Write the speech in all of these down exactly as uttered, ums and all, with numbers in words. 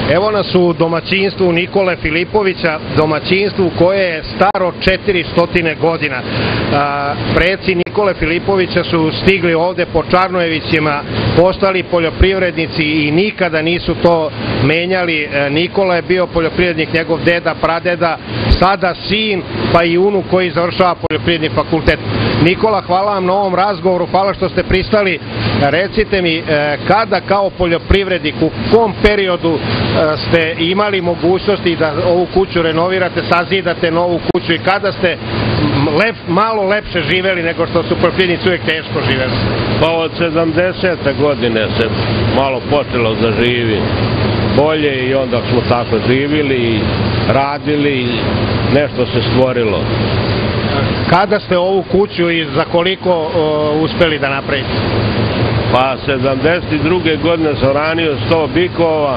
Evo nas u domaćinstvu Nikole Filipovića, domaćinstvu koje je staro četiristo godina. Preci Nikole Filipovića su stigli ovde po Čarnojevićima, postali poljoprivrednici i nikada nisu to menjali. Nikola je bio poljoprivrednik, njegov deda, pradeda, sada sin, pa i unuk koji završava poljoprivredni fakultet. Nikola, hvala vam na ovom razgovoru, hvala što ste pristali. Recite mi, kada kao poljoprivrednik, u kom periodu ste imali mogućnosti da ovu kuću renovirate, sazidate novu kuću i kada ste lep, malo lepše živeli nego što su poljoprivrednici uvek teško živeli? Pa od sedamdesete godine se malo počelo da živi bolje i onda smo tako živili i radili i nešto se stvorilo. Kada ste ovu kuću i za koliko uh, uspeli da napravite? Pa sedamdeset druge godine sam ranio sto bikova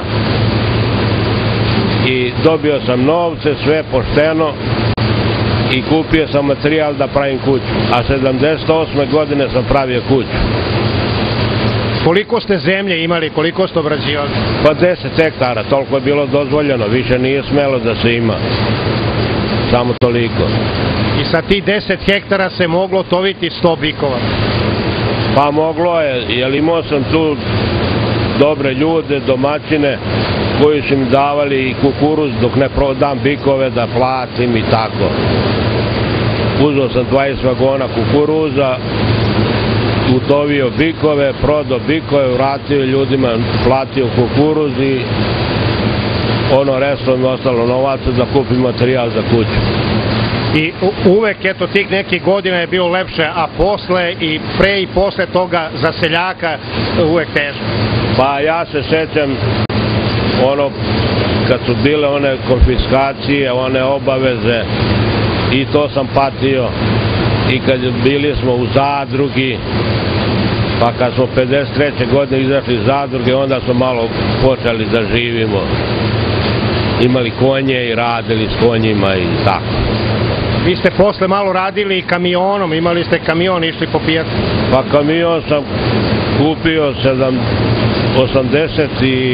i dobio sam novce, sve pošteno i kupio sam materijal da pravim kuću. A sedamdeset osme godine sam pravio kuću. Koliko ste zemlje imali, koliko ste obrađivali? Pa deset hektara, toliko je bilo dozvoljeno, više nije smelo da se ima. Samo toliko. I sa ti deset hektara se moglo toviti sto bikova? Pa moglo je, jer imao sam tu dobre ljude, domaćine, koji su mi davali i kukuruz dok ne prodam bikove da platim i tako. Uzeo sam dvadeset vagona kukuruza, utovio bikove, prodao bikove, vratio ljudima, platio kukuruz i ono resto mi ostalo novaca da kupim materijal za kuću. I uvek, eto, tih nekih godina je bilo lepše, a posle i pre i posle toga za seljaka uvek teško. Pa ja se sećam ono kad su bile one konfiskacije, one obaveze i to sam patio i kad bili smo u zadrugi, pa kad smo pedeset treće godine izašli iz zadruge, onda smo malo počeli da živimo. Imali konje i radili s konjima i tako. Vi ste posle malo radili i kamionom, imali ste kamion, išli po pijacu? Pa kamion sam kupio osamdeset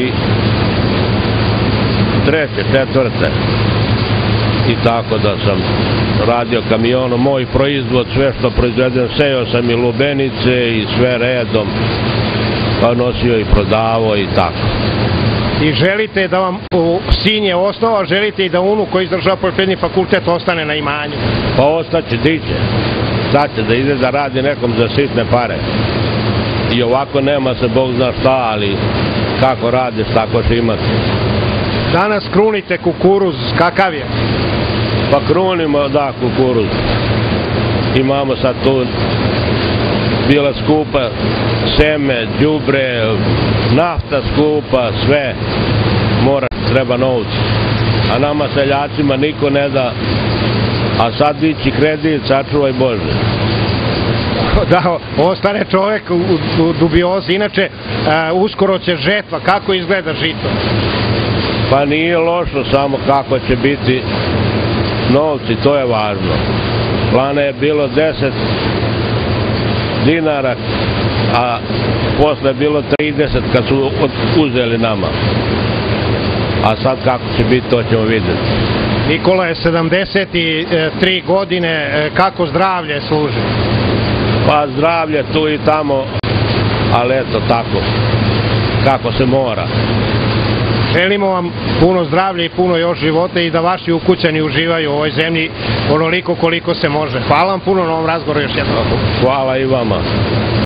treće, četvrte i tako da sam radio kamionom. Moj proizvod, sve što proizvedem, sejao sam i lubenice i sve redom, pa nosio i prodavao i tako. I želite da vam sin je osnova, želite i da unuk koji izdržava poljoprivredni fakultet ostane na imanju? Pa ostaće, diće. Sad će da ide da radi nekom za sitne pare. I ovako nema se Bog zna šta, ali kako radiš, tako će imati. Danas krunite kukuruz, kakav je? Pa krunimo, da, kukuruz. Imamo sad tu bila skupa seme, đubre, nafta skupa, sve mora, treba novci. A nama seljacima niko ne da, a sad dići kredit, sačuvaj Bože. Da, ostane čovek u, u dubiozi. Inače, uh, uskoro će žetva, kako izgleda žito? Pa nije lošo, samo kako će biti novci, to je važno. Plana je bilo deset dinara, a posle je bilo trideset kad su uzeli nama. A sad kako će biti, to ćemo vidjeti. Nikola je sedamdeset tri godine, kako zdravlje služi? Pa zdravlje tu i tamo, ali eto tako, kako se mora. Želimo vam puno zdravlja i puno još života i da vaši ukućani uživaju u ovoj zemlji onoliko koliko se može. Hvala vam puno na ovom razgovoru još jednom. Hvala i vama.